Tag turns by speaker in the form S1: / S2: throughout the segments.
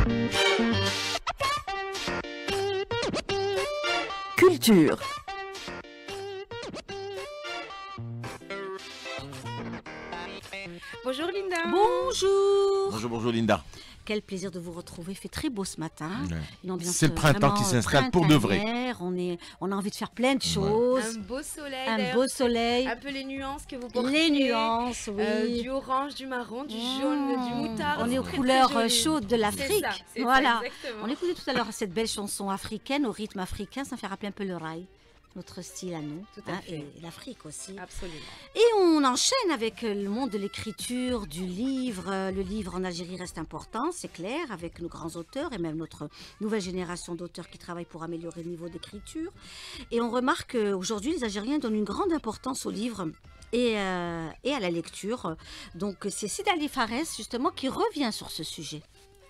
S1: Culture.
S2: Bonjour Linda.
S1: Bonjour.
S3: Bonjour Linda.
S1: Quel plaisir de vous retrouver. Il fait très beau ce matin.
S3: Ouais. C'est le printemps qui s'installe pour de vrai.
S1: On a envie de faire plein de choses.
S2: Un beau soleil.
S1: Un beau soleil.
S2: Un peu les nuances que vous portez.
S1: Les nuances, oui.
S2: Du orange, du marron, du jaune, du moutarde.
S1: On est aux couleurs chaudes de l'Afrique. Voilà.
S2: Ça,
S1: on écoutait tout à l'heure cette belle chanson africaine au rythme africain. Ça fait rappeler un peu le rail. Notre style à nous, et l'Afrique aussi.
S2: Absolument.
S1: Et on enchaîne avec le monde de l'écriture, du livre. Le livre en Algérie reste important, c'est clair, avec nos grands auteurs et même notre nouvelle génération d'auteurs qui travaillent pour améliorer le niveau d'écriture. Et on remarque qu'aujourd'hui, les Algériens donnent une grande importance au livre et à la lecture. Donc c'est Sidi Ali Fares justement qui revient sur ce sujet.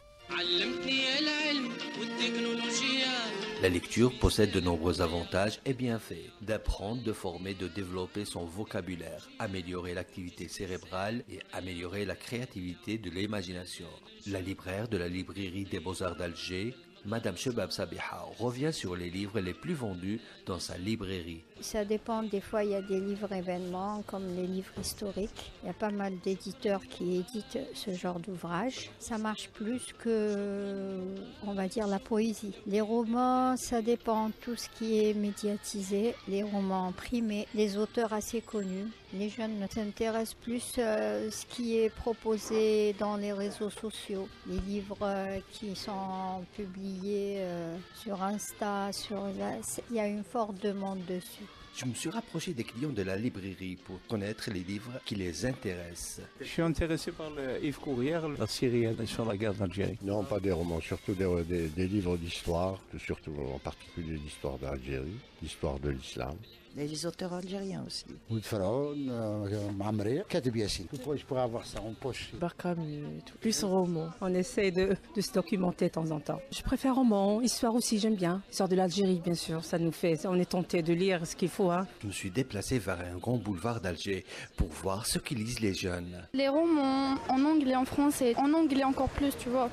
S4: La lecture possède de nombreux avantages et bienfaits. D'apprendre, de former, de développer son vocabulaire, améliorer l'activité cérébrale et améliorer la créativité de l'imagination. La libraire de la librairie des Beaux-Arts d'Alger, Madame Chebab Sabiha, revient sur les livres les plus vendus dans sa librairie.
S5: Ça dépend, des fois il y a des livres événements comme les livres historiques. Il y a pas mal d'éditeurs qui éditent ce genre d'ouvrage. Ça marche plus que, on va dire, la poésie. Les romans, ça dépend, tout ce qui est médiatisé, les romans primés, les auteurs assez connus. Les jeunes s'intéressent plus à ce qui est proposé dans les réseaux sociaux. Les livres qui sont publiés sur Insta, il y a une forte demande dessus.
S4: Je me suis rapproché des clients de la librairie pour connaître les livres qui les intéressent.
S6: Je suis intéressé par le Yves Courrière, la série sur la guerre d'Algérie.
S7: Non, pas des romans, surtout des livres d'histoire, surtout en particulier l'histoire d'Algérie, l'histoire de l'islam.
S8: Les auteurs algériens aussi.
S9: Oud Faraon, Mamre, Kateb Yassine. Je pourrais avoir ça en poche.
S10: Barkhami et tout. Plus roman. On essaie de se documenter de temps en temps. Je préfère roman, histoire aussi, j'aime bien. Histoire de l'Algérie, bien sûr. Ça nous fait, on est tenté de lire ce qu'il faut.
S4: Je me suis déplacé vers un grand boulevard d'Alger pour voir ce que lisent les jeunes.
S11: Les romans en anglais, en français. En anglais encore plus, tu vois.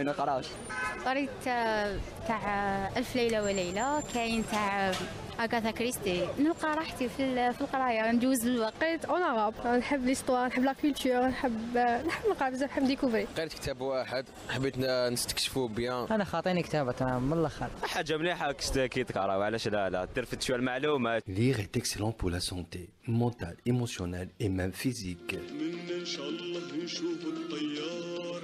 S12: أغاثا كريستي نلقى راحتي في القرايه ندوز الوقت
S11: اون عرب نحب ليستوار نحب لا كولتور نحب نقرا بزاف نحب ديكوفري
S13: قريت كتاب واحد حبيت نستكشفوا بيان
S14: انا خاطيني كتابه من الاخر
S13: حاجه مليحه كي تقرا وعلاش لا ترفد شويه المعلومات.
S4: Lire est excellent pour la santé mentale, émotionnelle et même physique.
S15: منا ان شاء الله نشوف الطيار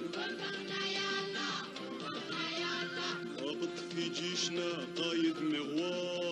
S15: رابط في جيشنا قايد مغوار.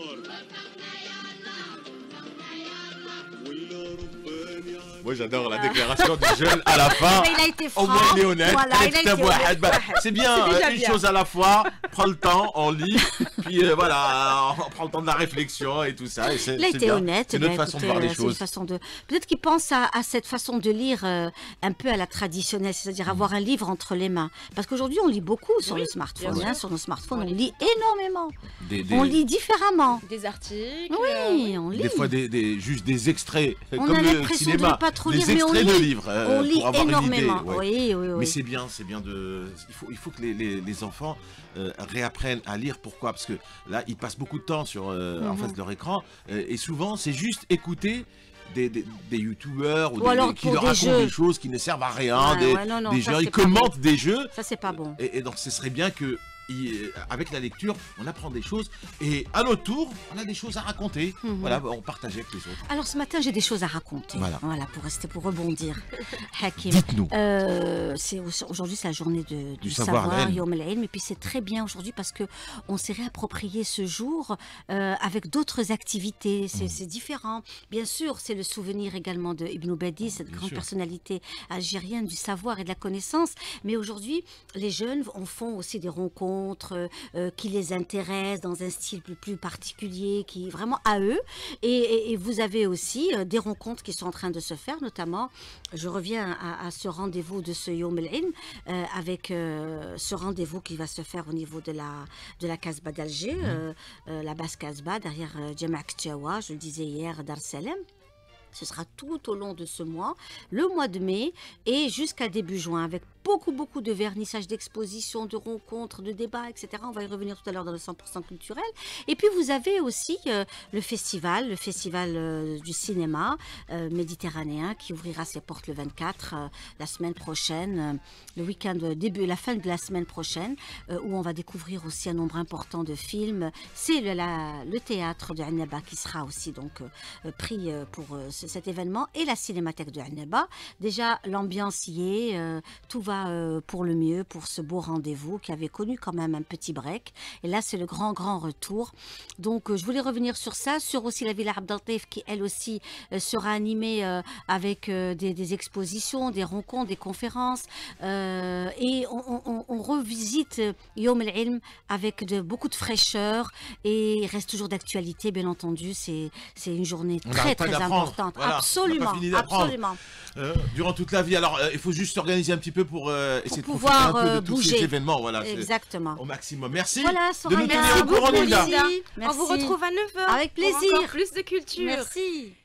S3: Moi j'adore la déclaration du jeune à la fin.
S1: Il a été franc.
S3: Au moins il est honnête.
S1: Voilà, il a été honnête.
S3: C'est bien, une chose à la fois. Prends le temps, on lit. Puis voilà, on prend le temps de la réflexion et tout ça. Et
S1: il a été
S3: bien.
S1: honnête.
S3: C'est notre façon de voir les choses.
S1: Peut-être qu'il pense à cette façon de lire un peu à la traditionnelle, c'est-à-dire avoir un livre entre les mains. Parce qu'aujourd'hui on lit beaucoup sur le smartphone. Sur nos smartphones, on lit énormément. On lit différemment.
S2: Des articles.
S1: Oui, on lit.
S3: Des fois juste des extraits.
S1: On
S3: comme
S1: a
S3: le
S1: l'impression de
S3: cinéma.
S1: ne pas trop lire,
S3: des
S1: mais on
S3: extraits
S1: lit.
S3: de livres.
S1: On lit
S3: pour avoir
S1: énormément.
S3: Une idée, ouais.
S1: Oui.
S3: Mais c'est bien de. Il faut que les enfants réapprennent à lire. Pourquoi? Parce que là, ils passent beaucoup de temps en face de leur écran. Et souvent, c'est juste écouter des youtubeurs ou qui leur racontent des choses qui ne servent à rien. Des jeux, ils commentent des jeux.
S1: Ça, c'est pas bon.
S3: Et donc, ce serait bien que. Avec la lecture, on apprend des choses et à notre tour, on a des choses à raconter. Voilà, on partage avec les autres.
S1: Alors ce matin, j'ai des choses à raconter. Voilà, pour rebondir. Hakim.
S3: Dites-nous.
S1: Aujourd'hui, c'est la journée du savoir, Yom el-Ilm, et puis c'est très bien aujourd'hui parce que on s'est réapproprié ce jour avec d'autres activités. C'est différent. Bien sûr, c'est le souvenir également de Ibn Badi, cette grande personnalité algérienne du savoir et de la connaissance. Mais aujourd'hui, les jeunes font aussi des rencontres qui les intéressent dans un style plus particulier, qui est vraiment à eux. Et vous avez aussi des rencontres qui sont en train de se faire, notamment, je reviens à ce rendez-vous de ce Yom el-Ilm, avec ce rendez-vous qui va se faire au niveau de la Casbah d'Alger, la basse Casbah, derrière Djama Ktchawa, je le disais hier, Dar Salem. Ce sera tout au long de ce mois, le mois de mai et jusqu'à début juin, avec beaucoup de vernissages, d'expositions, de rencontres, de débats, etc. On va y revenir tout à l'heure dans le 100% culturel. Et puis vous avez aussi le festival du cinéma méditerranéen qui ouvrira ses portes le 24, la semaine prochaine, le week-end, la fin de la semaine prochaine, où on va découvrir aussi un nombre important de films. C'est le théâtre de Annaba qui sera aussi donc pris pour cet événement, et la cinémathèque de Annaba. Déjà, l'ambiance y est, tout va pour le mieux pour ce beau rendez-vous qui avait connu quand même un petit break. Et là, c'est le grand retour. Donc, je voulais revenir sur ça, sur aussi la Villa Abd al-Latif qui, elle aussi, sera animée avec des expositions, des rencontres, des conférences. Et on revisite Yom el-Ilm avec beaucoup de fraîcheur, et il reste toujours d'actualité, bien entendu. C'est une journée très importante. Voilà, absolument.
S3: Durant toute la vie. Alors, il faut juste s'organiser un petit peu pour essayer de
S1: pouvoir
S3: profiter un peu de
S1: bouger.
S3: tous ces événements. Voilà,
S1: exactement.
S3: Au maximum. Merci
S1: voilà,
S3: de nous tenir au courant, Nilda.
S2: On vous retrouve à 9h.
S1: Avec plaisir.
S2: Pour encore plus de culture.
S1: Merci.